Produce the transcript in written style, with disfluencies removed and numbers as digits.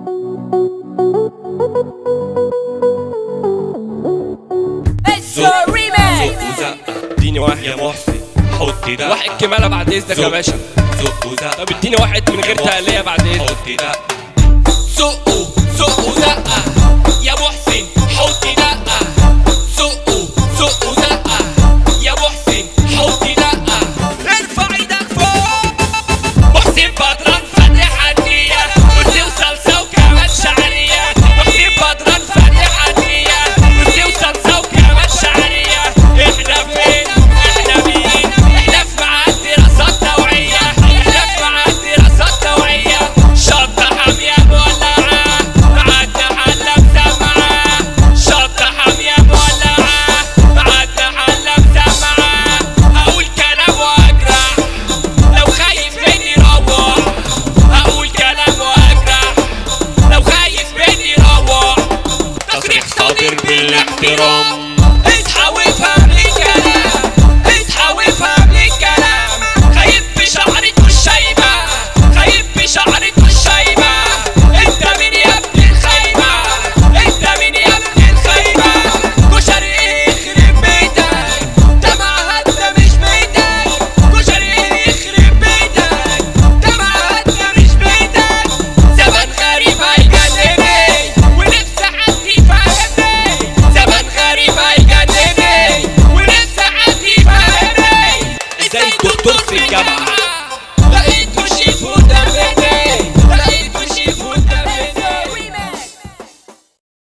اديني واحد يا محسن حط ده، واحد كمالة بعد اذنك يا باشا. زق وزق، طب اديني واحد من غير تقلية بعد اذنك. حط ده زقه زقه زقه يا محسن حط دقه. زقه زقه زقه يا محسن حط دقه. ارفع ايدك فوق. محسن بدران فاتح هدية ورز وصلصة وكمان شعرية. محسن بدران فاتح هدية ورز وصلصة وكمان شعرية. احنا فين؟ احنا مين؟ احنا في معاد دراسات توعية. احنا في معاد دراسات توعية. شطة حامية مولعة معادنا حلة مسمعة. شطة حامية مولعة معادنا حلة مسمعة. هقول كلام واجرح لو خايف مني روح. هقول كلام واجرح لو خايف مني روح. تصريح صادر بالاحترام. اصحى وافهم الكلام. اصحى وافهم الكلام. خايف بشعرته الشايبة. خايف بشعرته الشايبة. انت مين يا ابن الخايبة؟ انت مين يا ابن الخايبة؟ كشري يخرب بيتك ده معهدنا مش بيتك. كشري يخرب بيتك ده معهدنا مش بيتك. زمان غريب هيجنني ولسه حد يفهمني. زمان غريب هيجنني ولسه حد يفهمني. ازاي الدكتور في الجامعة